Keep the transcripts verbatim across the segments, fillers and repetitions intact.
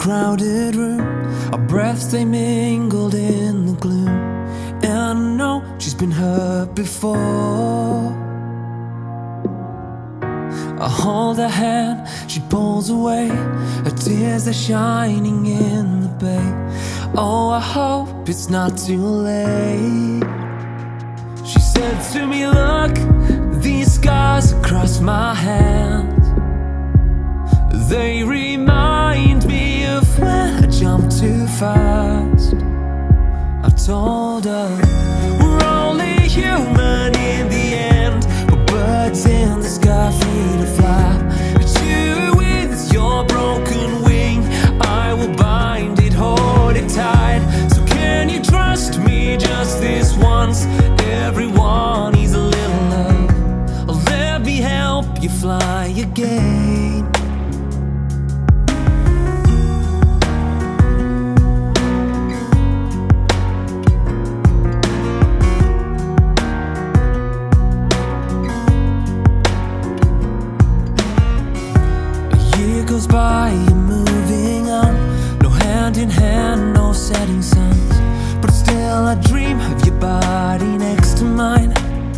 crowded room, our breaths they mingled in the gloom. And I know she's been hurt before. I hold her hand, she pulls away, her tears are shining in the bay. Oh, I hope it's not too late. She said to me, look, these scars across my hands, they remind me of when I jumped too fast. I told her, we're only human in the end, we're birds in the sky free to fly. But you with your broken wing, I will bind it, hold it tight. So can you trust me just this once? Everyone needs a little love. Oh, let me help you fly again. Goes by, you're moving on, no hand in hand, no setting suns, but still I dream of your body next to mine.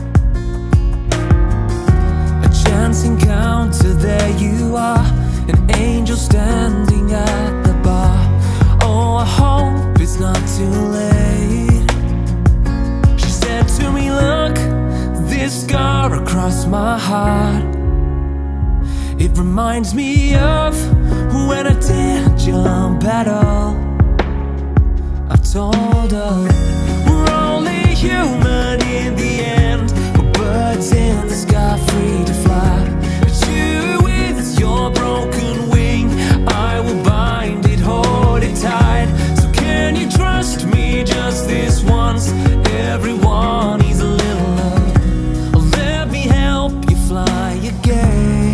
A chance encounter, there you are, an angel standing at the bar. Oh, I hope it's not too late. She said to me, look, this scar across my heart, it reminds me of when I didn't jump at all. I told her, we're only human in the end, we're birds in the sky free to fly. But you with your broken wing, I will bind it, hold it tight. So can you trust me just this once? Everyone needs a little love. Oh, let me help you fly again.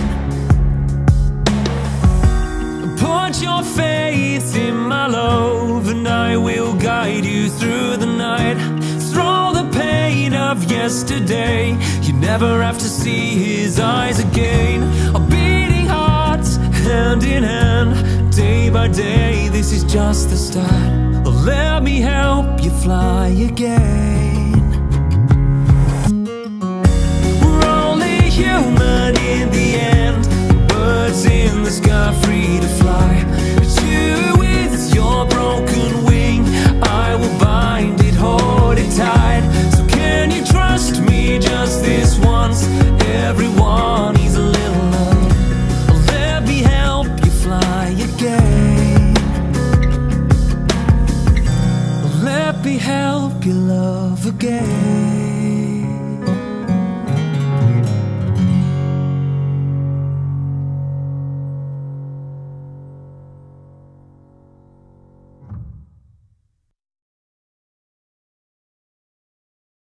Put your faith in my love, and I will guide you through the night. Throw the pain of yesterday, you never have to see his eyes again. Our beating hearts, hand in hand, day by day, this is just the start. Oh, let me help you fly again. We're only human in the end, birds in the sky free to fly. But you with your broken wing, I will bind it, hold it tight. So can you trust me just this once? Everyone needs a little love. Oh, let me help you fly again. Oh, let me help you love again.